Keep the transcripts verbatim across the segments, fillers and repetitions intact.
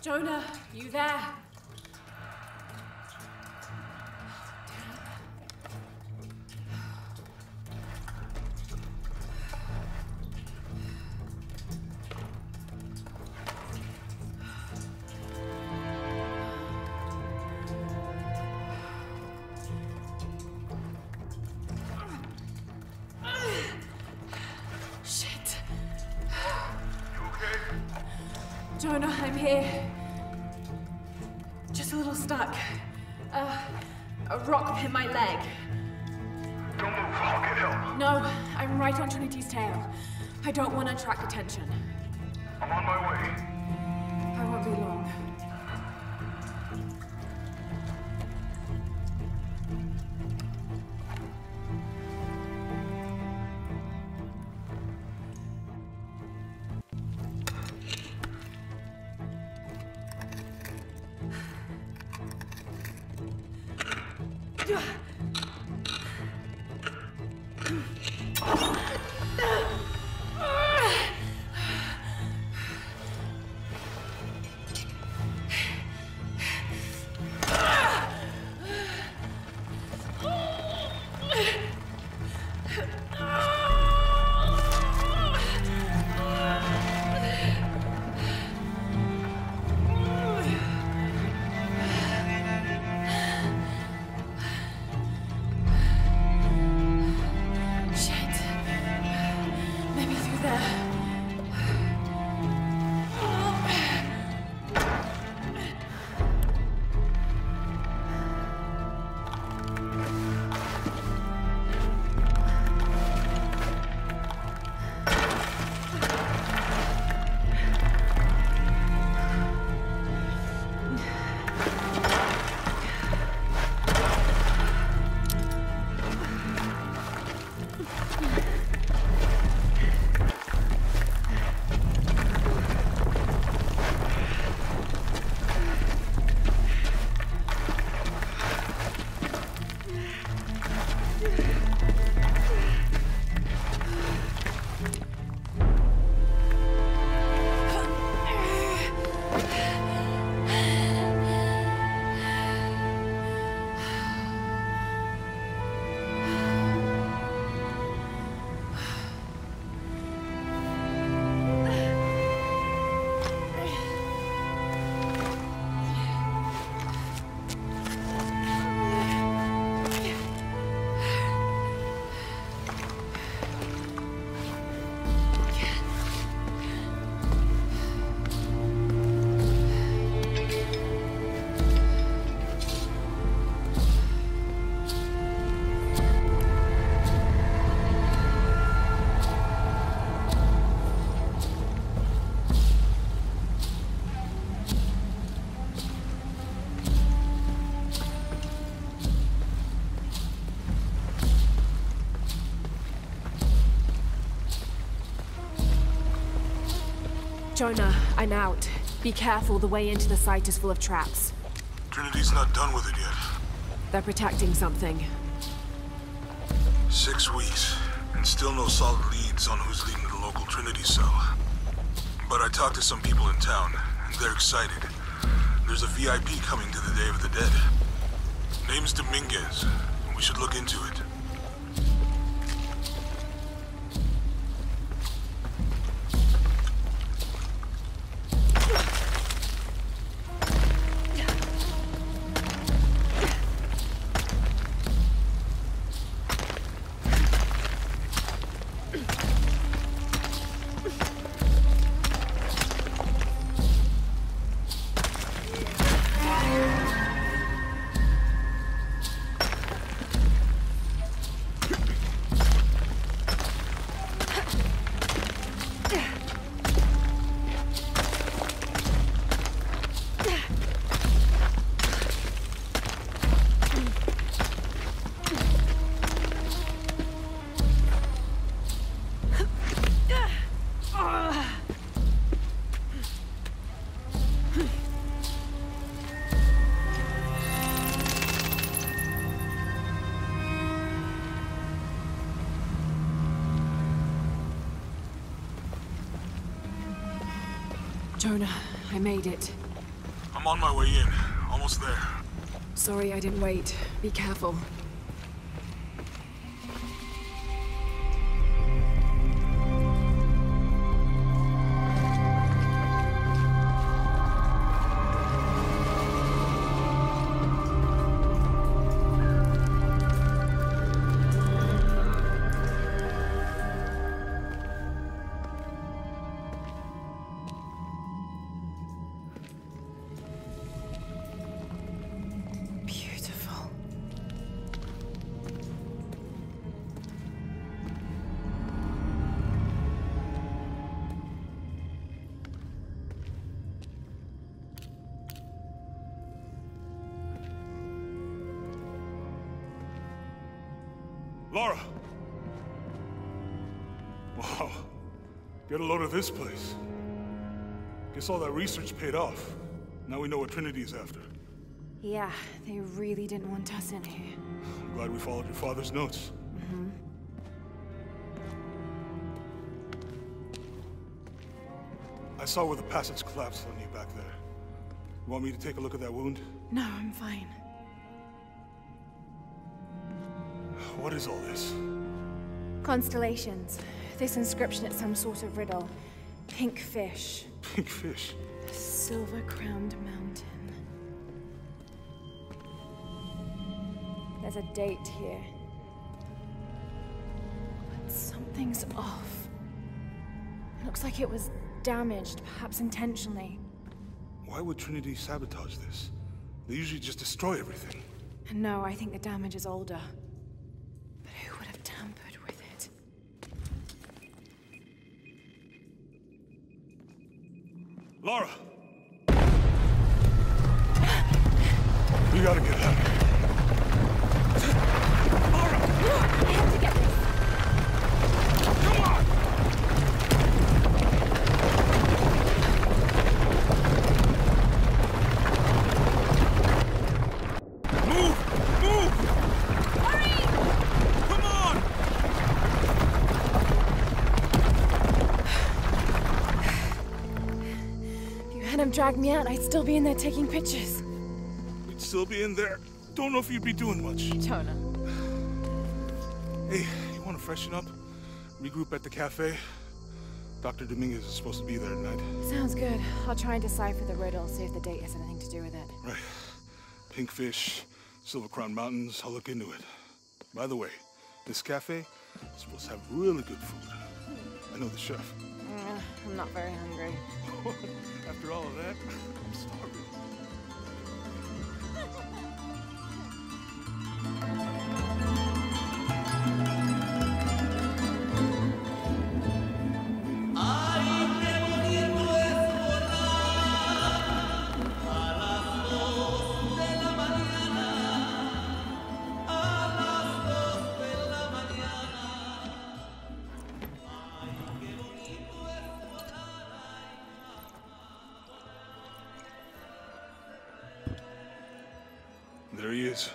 Jonah, you there? Jonah, I'm here. Just a little stuck. Uh, a rock hit my leg. Don't move, I'll get help. No, I'm right on Trinity's tail. I don't want to attract attention. I'm on my way. I won't be long. Jonah, I'm out. Be careful, the way into the site is full of traps. Trinity's not done with it yet. They're protecting something. Six weeks, and still no solid leads on who's leading the local Trinity cell. But I talked to some people in town, and they're excited. There's a V I P coming to the Day of the Dead. Name's Dominguez. We should look into it. Jonah, I made it. I'm on my way in. Almost there. Sorry I didn't wait. Be careful. Laura! Wow. Get a load of this place. Guess all that research paid off. Now we know what Trinity's after. Yeah, they really didn't want us in here. I'm glad we followed your father's notes. Mm-hmm. I saw where the passage collapsed on you back there. You want me to take a look at that wound? No, I'm fine. What is all this? Constellations. This inscription is some sort of riddle. Pink fish. Pink fish? Silver-crowned mountain. There's a date here. But something's off. It looks like it was damaged, perhaps intentionally. Why would Trinity sabotage this? They usually just destroy everything. No, I think the damage is older. But who would have tampered with it? Laura! We gotta get out of here. Laura! I have to get this. Come on! Move! Move! Hurry! Come on! If you hadn't dragged me out, I'd still be in there taking pictures. We'd still be in there. Don't know if you'd be doing much. Don't know. Hey, you want to freshen up? Regroup at the cafe? Doctor Dominguez is supposed to be there tonight. Sounds good. I'll try and decipher the riddle, see if the date has anything to do with it. Right. Pink fish, Silver Crown Mountains, I'll look into it. By the way, this cafe is supposed to have really good food. I know the chef. Uh, I'm not very hungry. After all of that, I'm starving. There he is.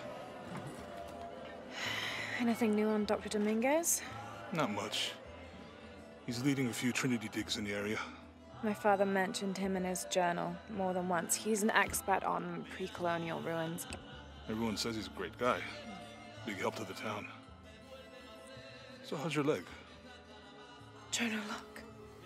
Anything new on Doctor Dominguez? Not much. He's leading a few Trinity digs in the area. My father mentioned him in his journal more than once. He's an expert on pre-colonial ruins. Everyone says he's a great guy. Big help to the town. So how's your leg? Jonah, look.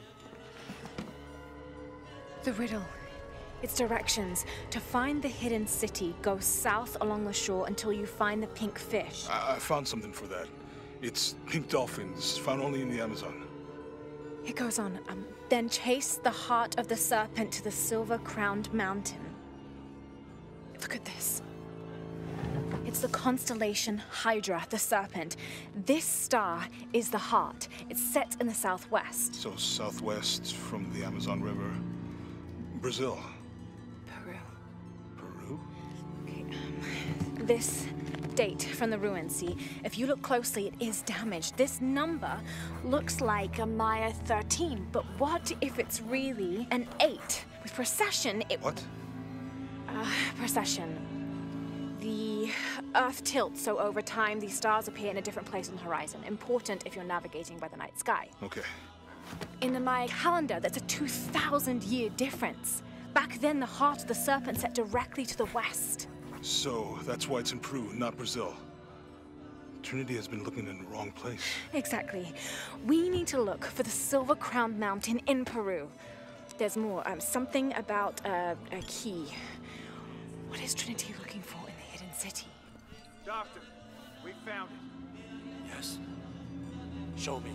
The riddle. Its directions. To find the hidden city, go south along the shore until you find the pink fish. I, I found something for that. It's pink dolphins, found only in the Amazon. It goes on. Um, then chase the heart of the serpent to the silver-crowned mountain. Look at this. It's the constellation Hydra, the serpent. This star is the heart. It's set in the southwest. So southwest from the Amazon River. Brazil. Peru. Peru? Okay, um, this date from the ruins, see? If you look closely, it is damaged. This number looks like a Maya thirteen, but what if it's really an eight? With precession, it... What? Uh, precession. The Earth tilts, so over time, these stars appear in a different place on the horizon. Important if you're navigating by the night sky. Okay. In the Maya calendar, that's a two thousand year difference. Back then, the heart of the serpent set directly to the west. So, that's why it's in Peru, not Brazil. Trinity has been looking in the wrong place. Exactly. We need to look for the Silver Crowned Mountain in Peru. There's more. Um, something about uh, a key. What is Trinity looking for in the hidden city? Doctor, we found it. Yes. Show me.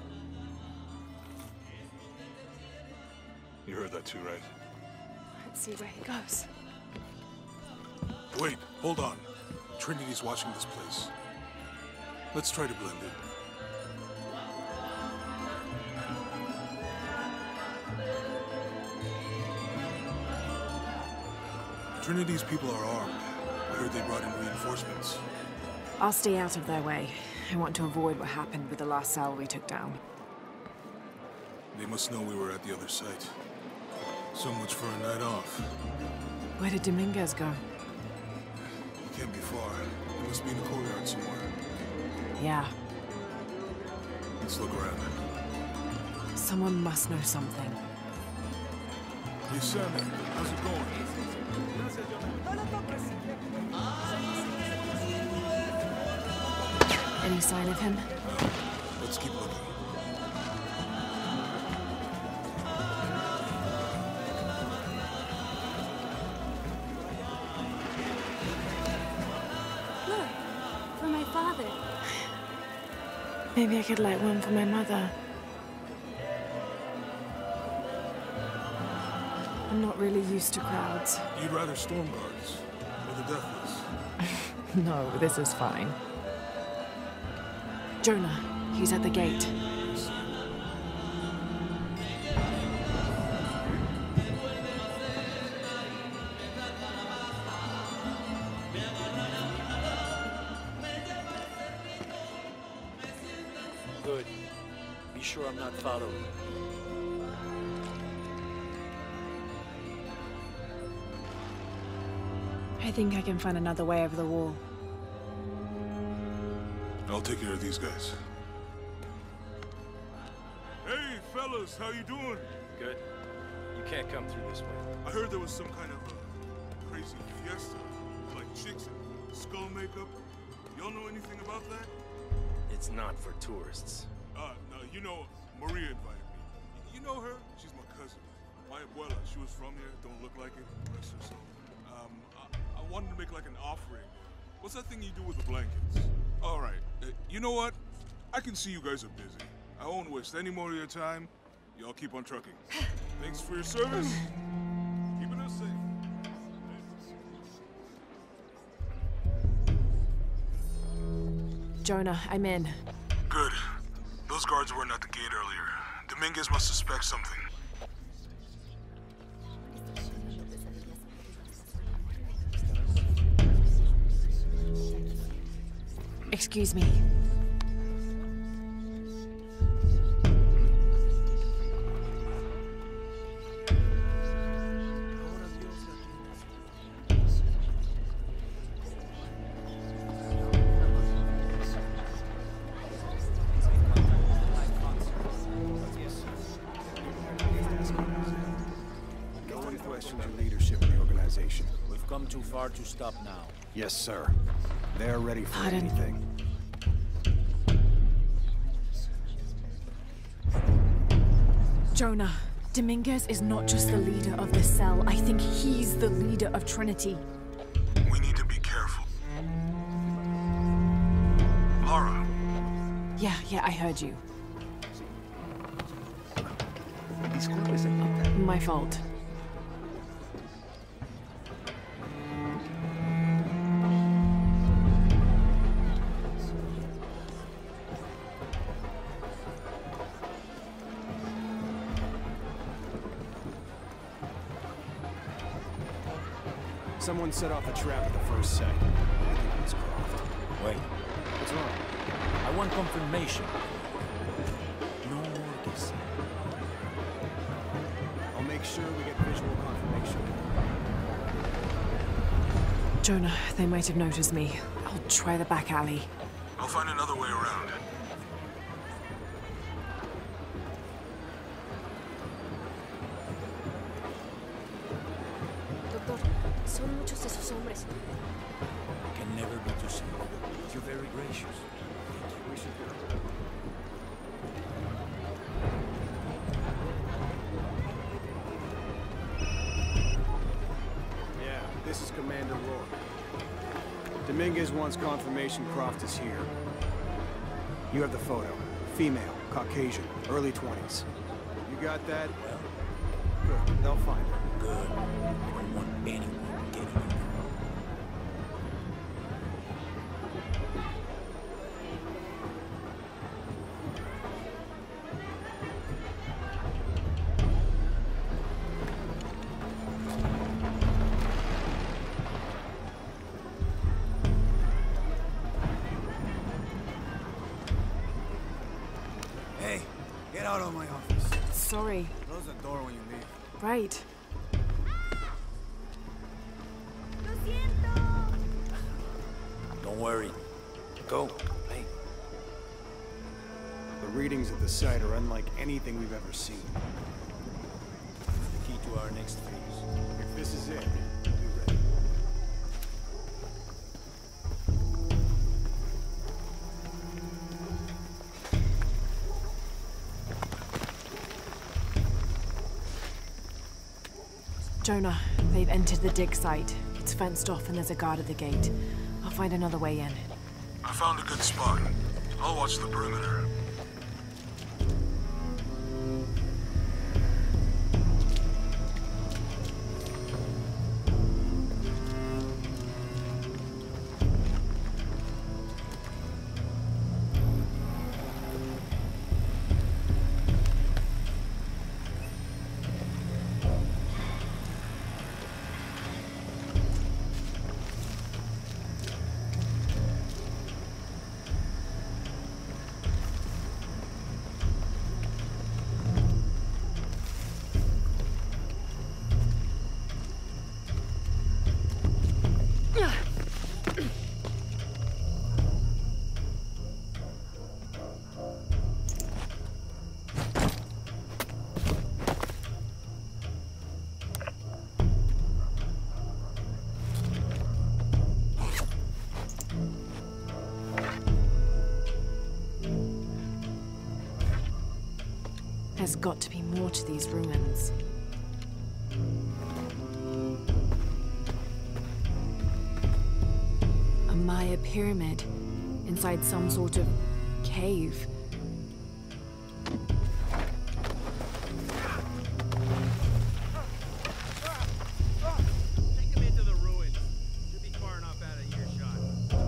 You heard that too, right? Let's see where he goes. Wait, hold on. Trinity's watching this place. Let's try to blend in. Trinity's people are armed. I heard they brought in reinforcements. I'll stay out of their way. I want to avoid what happened with the last cell we took down. They must know we were at the other site. So much for a night off. Where did Dominguez go? He can't be far. He must be in the courtyard somewhere. Yeah. Let's look around. Someone must know something. Hey, Sammy, how's it going? Any sign of him? No. Let's keep looking. Look, for my father. Maybe I could light one for my mother. I'm not really used to crowds. You'd rather storm guards or the deathless? No, this is fine. Jonah, he's at the gate. Good. Be sure I'm not followed. I think I can find another way over the wall. I'll take care of these guys. Hey, fellas, how you doing? Good. You can't come through this way. I heard there was some kind of a crazy fiesta, like chicks and skull makeup. Y'all know anything about that? It's not for tourists. Uh, no, you know, Maria invited me. You know her? She's my cousin. My abuela, she was from here, don't look like it, bless her soul. Um, I, I wanted to make like an offering. What's that thing you do with the blankets? All right, uh, you know what? I can see you guys are busy. I won't waste any more of your time. Y'all keep on trucking. Thanks for your service. Keeping us safe. Jonah, I'm in. Good. Those guards weren't at the gate earlier. Dominguez must suspect something. Excuse me. We've come too far to stop now. Yes, sir. They're ready for Pardon. anything. Jonah, Dominguez is not just the leader of this cell. I think he's the leader of Trinity. We need to be careful. Laura. Yeah, yeah, I heard you. My fault. Someone set off a trap at the first site. I think it was Croft. Wait. What's wrong? I want confirmation. No more guessing. I'll make sure we get visual confirmation. Jonah, they might have noticed me. I'll try the back alley. I'll find another way around. Son muchos esos hombres. I can never be too simple. You're very gracious. Thank you. We should go. Yeah, this is Commander Rourke. Dominguez wants confirmation Croft is here. You have the photo. Female, Caucasian, early twenties. You got that? Well, good. They'll find her. good. I don't want anyone getting in there. Hey, get out of my office. Sorry. Close the door when you leave. Right. Don't worry. Go. Hey. The readings at the site are unlike anything we've ever seen. The key to our next phase. If this is it, we'll be ready. Jonah, they've entered the dig site. It's fenced off and there's a guard at the gate. I'll find another way in. I found a good spot. I'll watch the perimeter. There's got to be more to these ruins. A Maya pyramid inside some sort of cave. Take him into the ruins. Should be far enough out of earshot.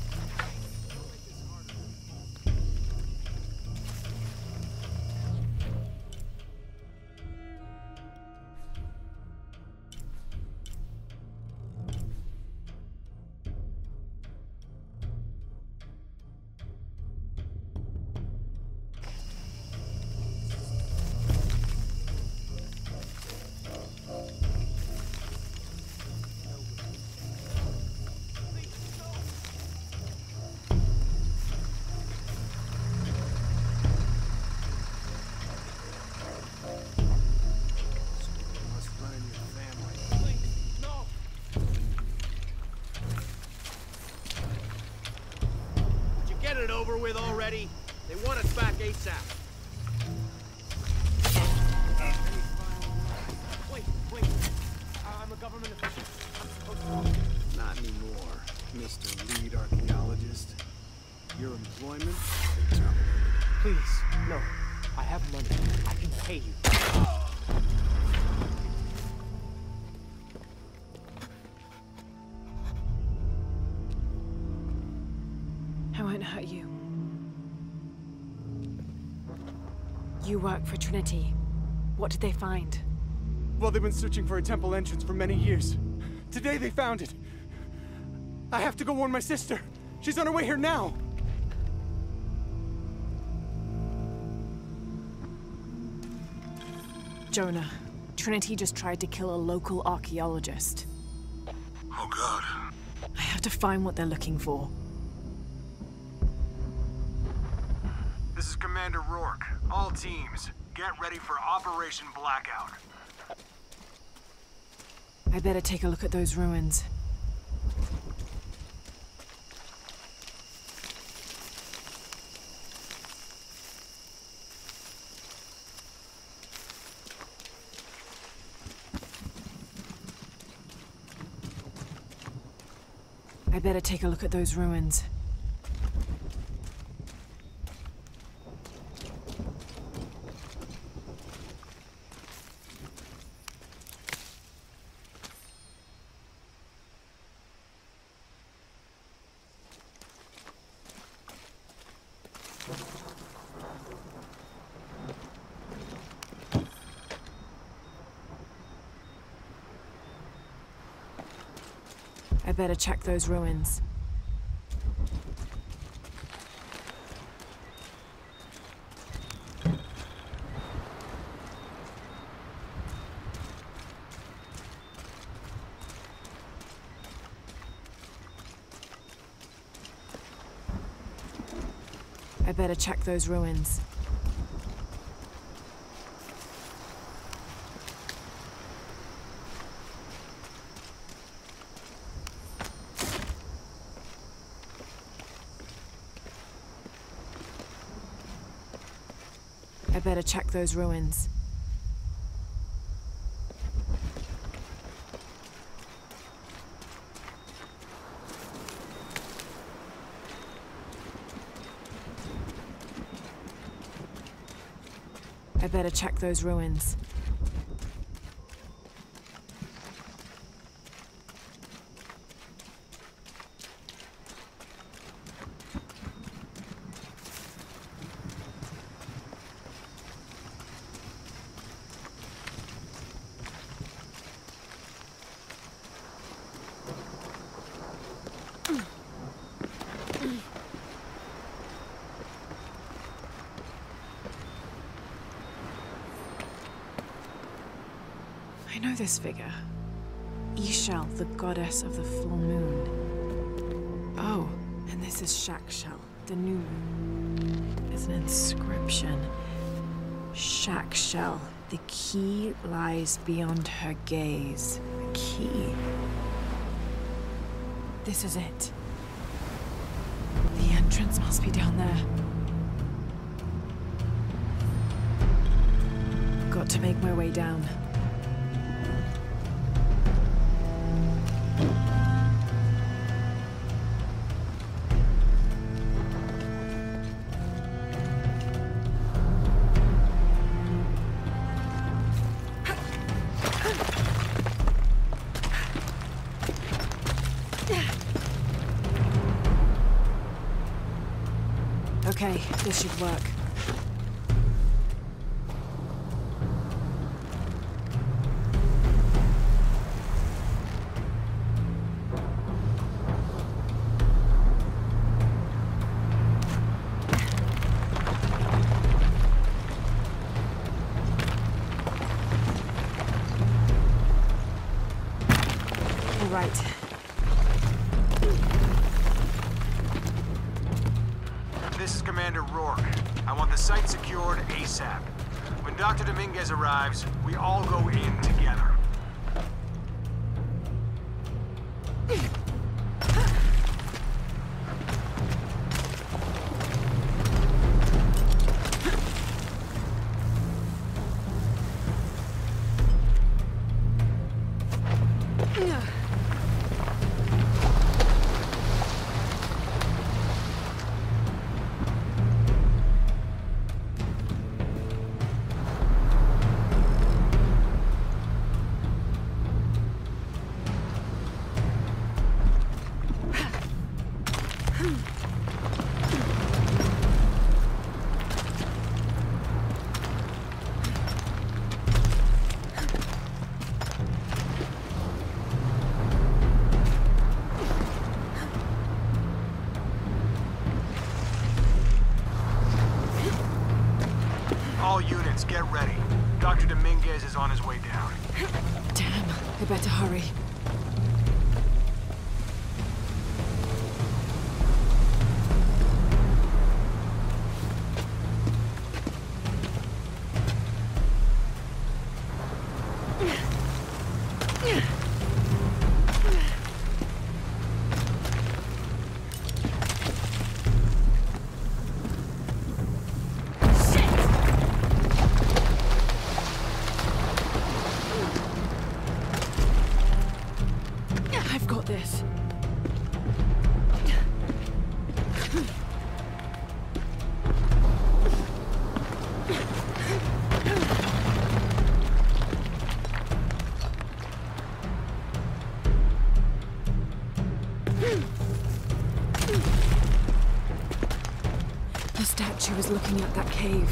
It over with already. They want us back ASAP. Wait, wait. I'm a government official. Not anymore, Mister Lead Archaeologist. Your employment? Please, no. I have money. I can pay you. I won't hurt you. You work for Trinity. What did they find? Well, they've been searching for a temple entrance for many years. Today they found it. I have to go warn my sister. She's on her way here now. Jonah, Trinity just tried to kill a local archaeologist. Oh, God. I have to find what they're looking for. This is Commander Rourke. All teams, get ready for Operation Blackout. I better take a look at those ruins. I better take a look at those ruins. I better check those ruins. I better check those ruins. I better check those ruins. I better check those ruins. I know this figure. Ishel, the goddess of the full moon. Oh, and this is Shakshel, the new moon. There's an inscription. Shakshel, the key lies beyond her gaze. The key. This is it. The entrance must be down there. Got to make my way down. Okay, this should work. All right. This is Commander Rourke. I want the site secured ASAP. When Doctor Dominguez arrives, we all go in together. All units, get ready. Doctor Dominguez is on his way down. Damn, I better hurry. The statue is looking at that cave.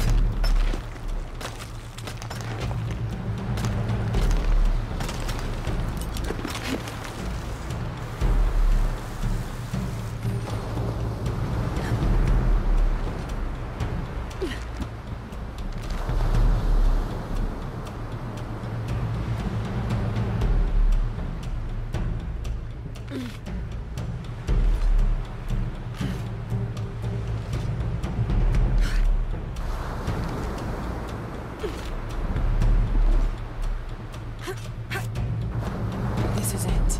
This is it.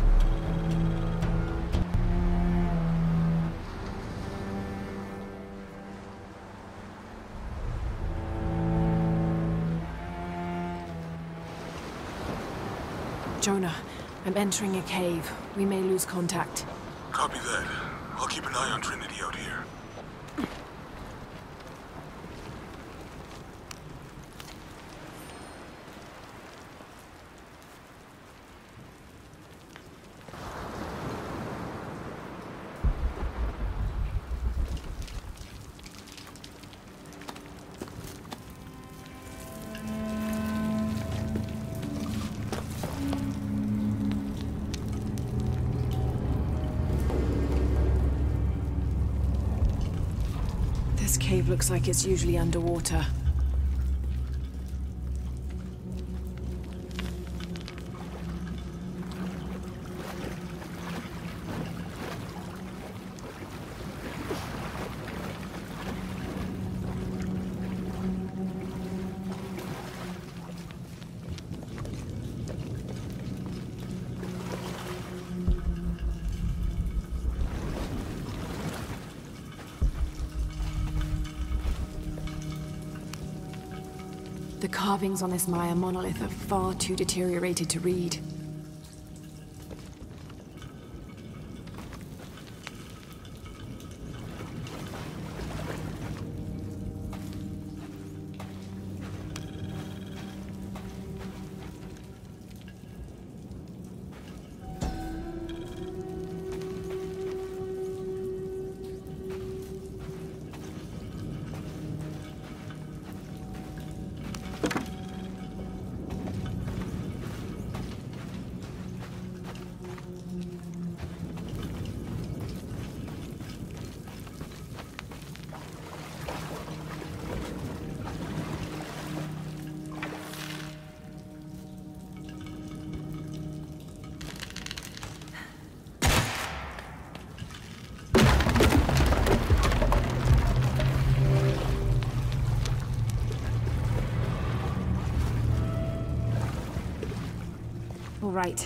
Jonah, I'm entering a cave. We may lose contact. Copy that. I'll keep an eye on Trinity out here. This cave looks like it's usually underwater. The carvings on this Maya monolith are far too deteriorated to read. All right.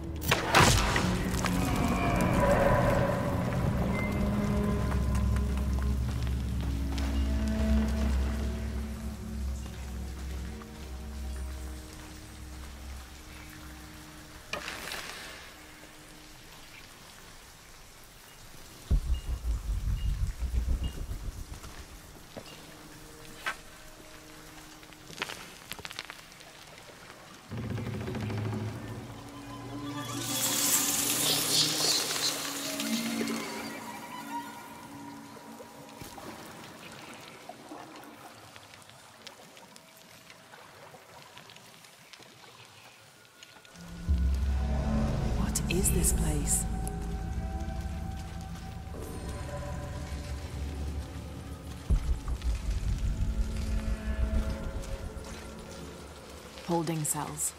What is this place? Holding cells.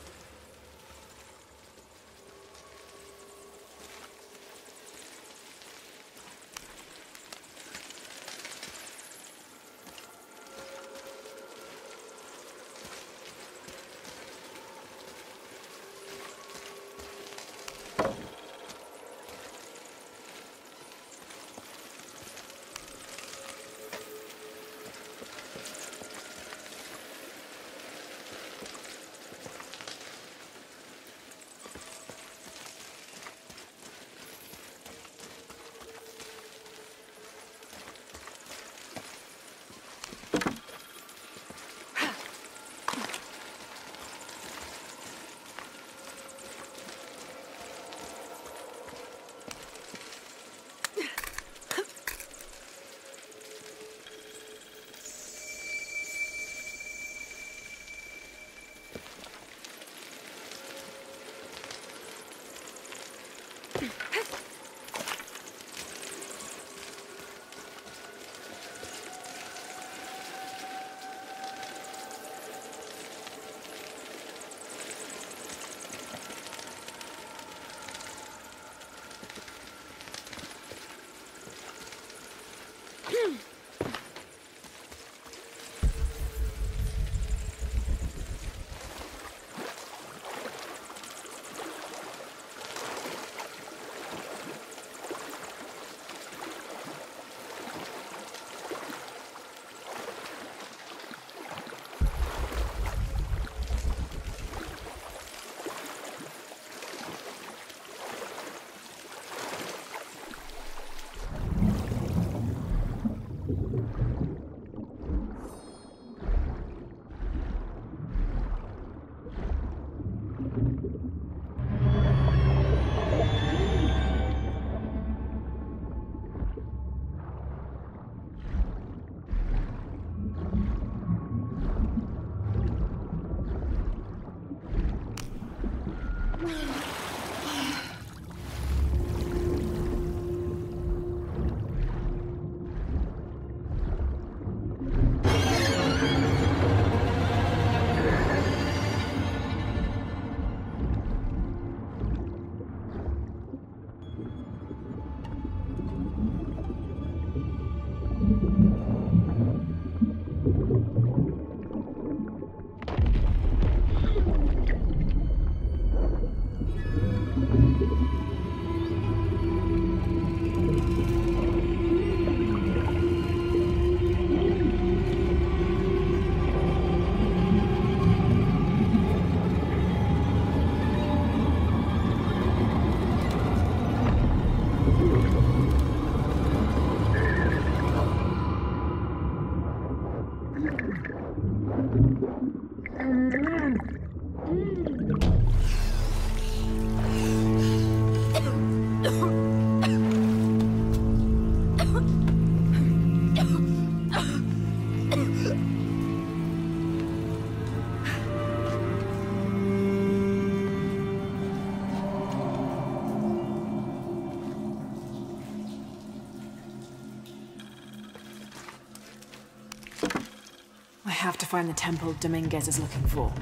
I have to find the temple Dominguez is looking for.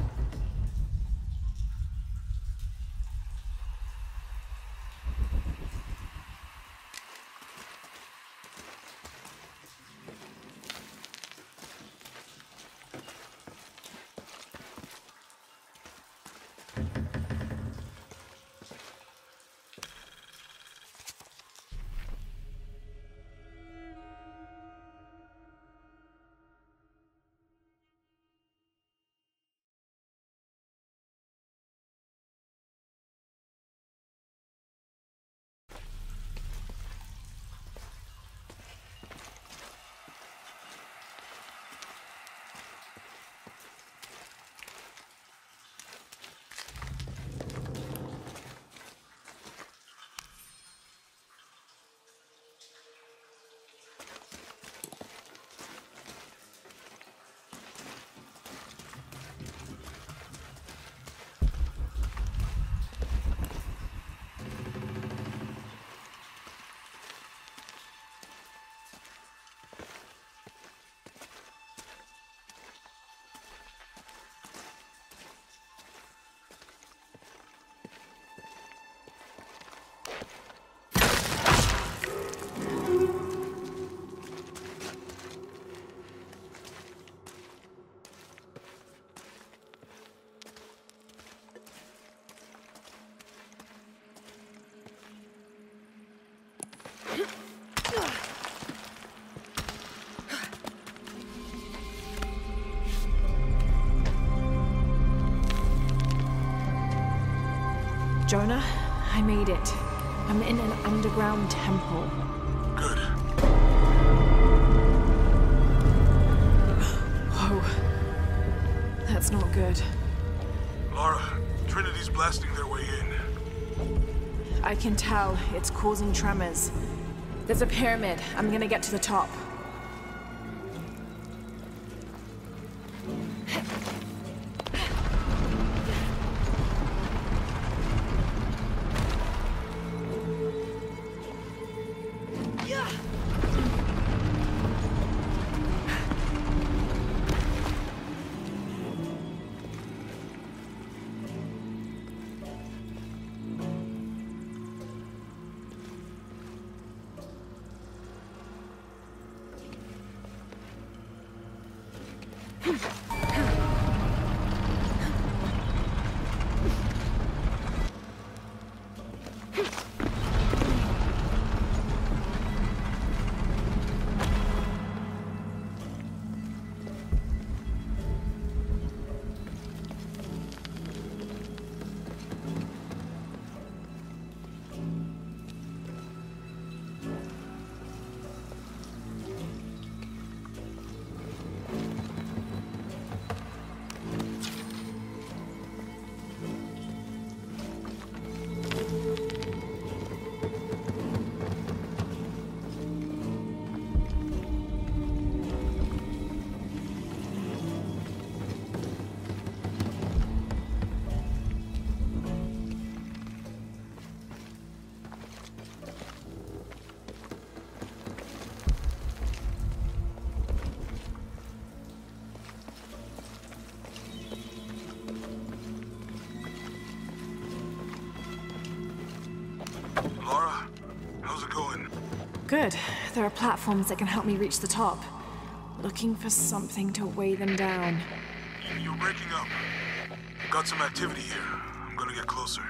Jonah, I made it. I'm in an underground temple. Good. Whoa. That's not good. Lara, Trinity's blasting their way in. I can tell. It's causing tremors. There's a pyramid. I'm gonna get to the top. Laura, how's it going? Good. There are platforms that can help me reach the top. Looking for something to weigh them down. You're breaking up. Got some activity here. I'm gonna get closer.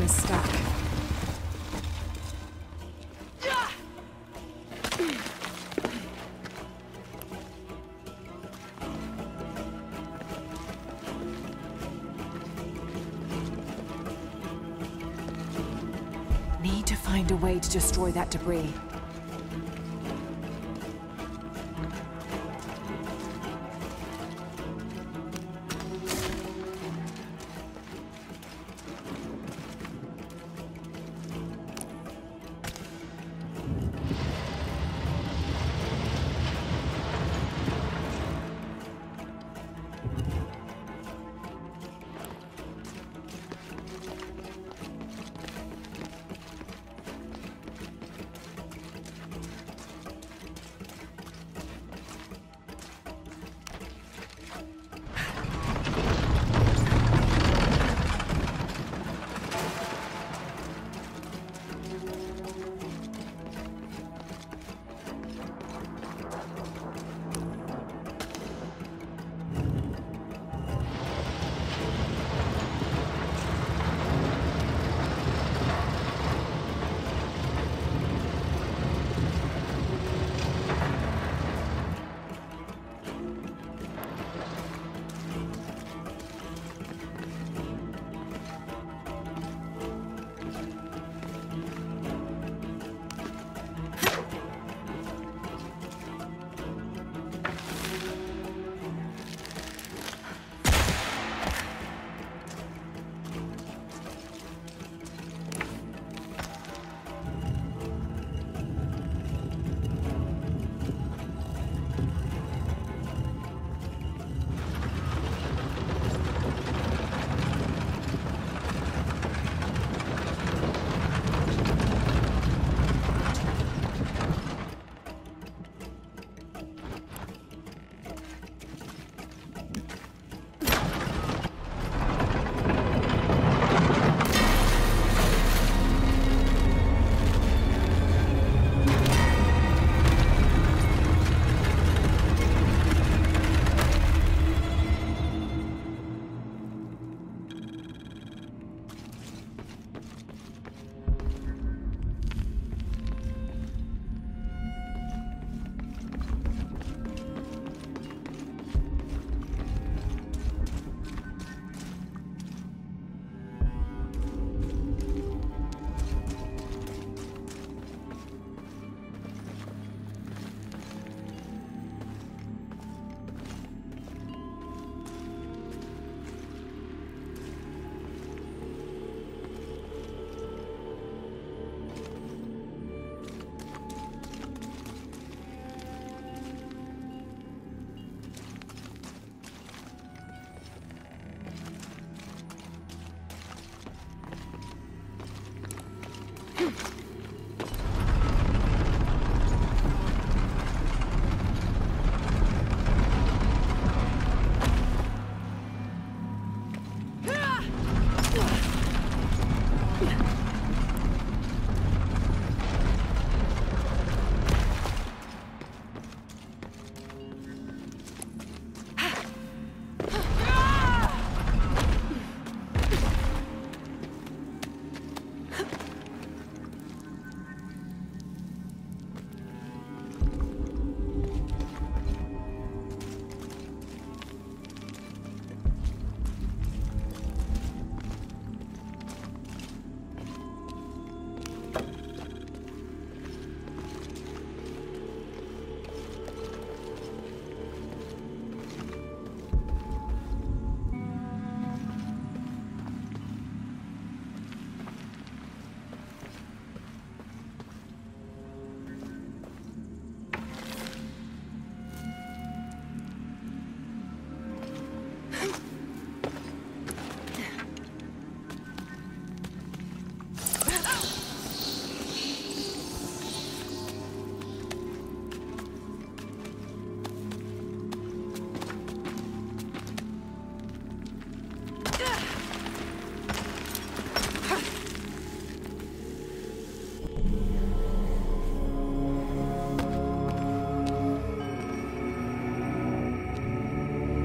this stack. Need to find a way to destroy that debris.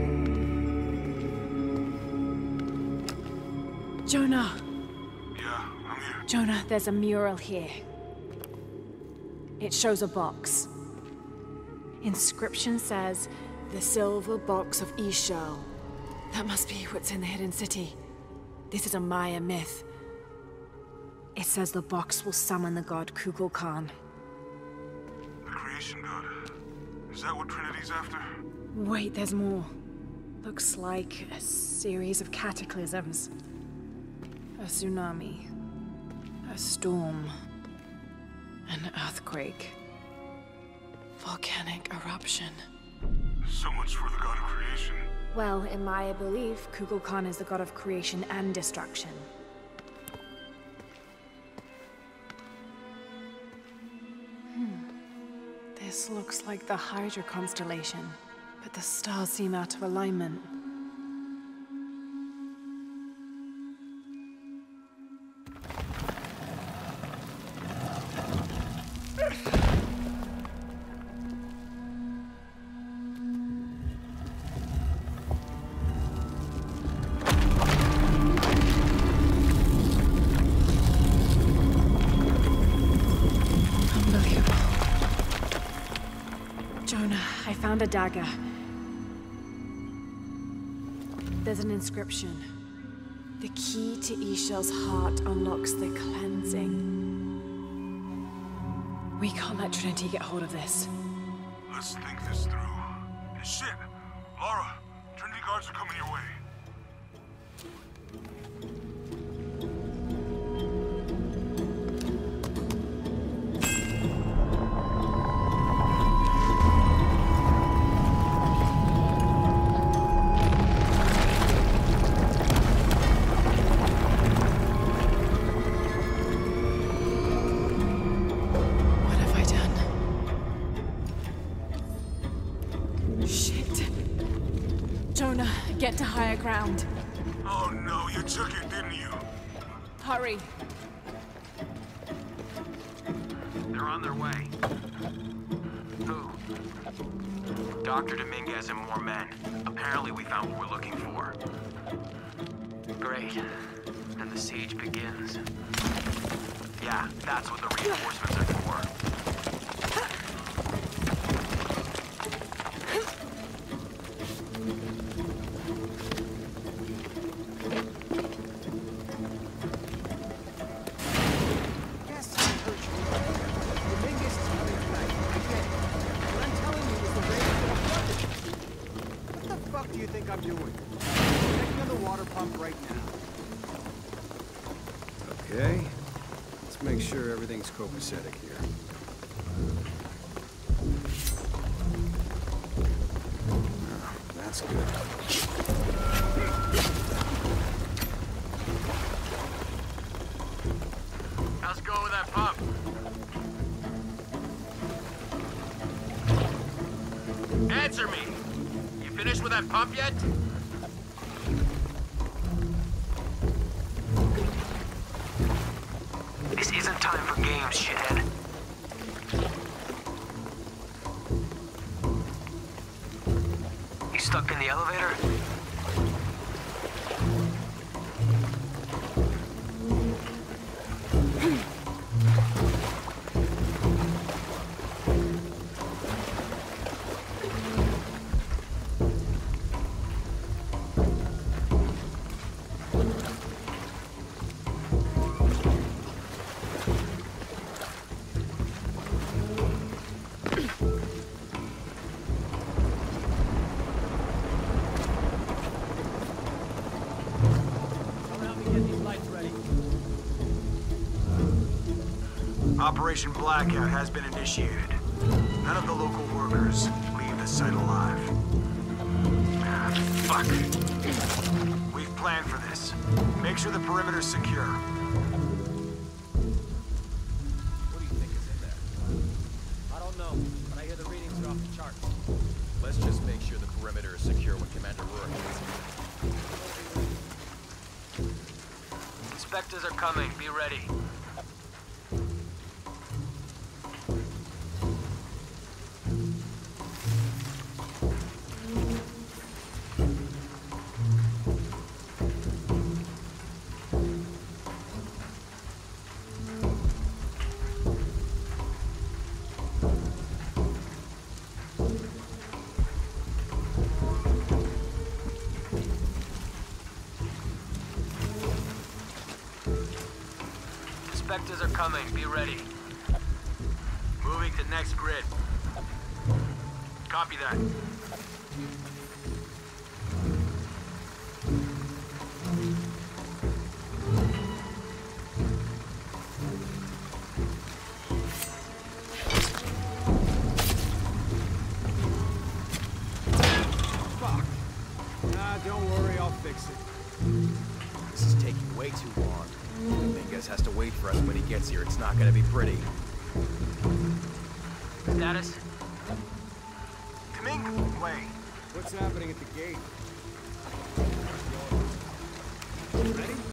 Jonah! Yeah? Jonah, there's a mural here. It shows a box. Inscription says, the silver box of Ishal. That must be what's in the hidden city. This is a Maya myth. It says the box will summon the god Kukulkan. The creation god. Is that what Trinity's after? Wait, there's more. Looks like a series of cataclysms. A tsunami. A storm. An earthquake. Volcanic eruption. So much for the god of creation. Well, in Maya belief, Kukulkan is the god of creation and destruction. This looks like the Hydra constellation, but the stars seem out of alignment. I found a dagger. There's an inscription. The key to Ishal's heart unlocks the cleansing. We can't let Trinity get hold of this. Let's think this through. Hey, shit! Laura, Trinity guards are coming your way. Get to higher ground. Oh no, you took it, didn't you? Hurry. They're on their way. Who? Doctor Dominguez and more men. Apparently we found what we're looking for. Great. Then the siege begins. Yeah, that's what the reinforcements are for. Okay, let's make sure everything's copacetic here. Oh, that's good. How's it going with that pump? Answer me! You finished with that pump yet? This isn't time for games, shithead. You stuck in the elevator? Operation Blackout has been initiated. None of the local workers leave the site alive. Ah, fuck. We've planned for this. Make sure the perimeter's secure. What do you think is in there? I don't know, but I hear the readings are off the charts. Let's just make sure the perimeter is secure when Commander Rourke gets here. Inspectors are coming. Be ready. Interrupters are coming. Be ready. Moving to next grid. Copy that. Fuck. Nah, don't worry, I'll fix it. This is taking way too long. Dominguez has to wait for us when he gets here. It's not gonna be pretty. Status? Dominguez, wait. What's happening at the gate? Ready?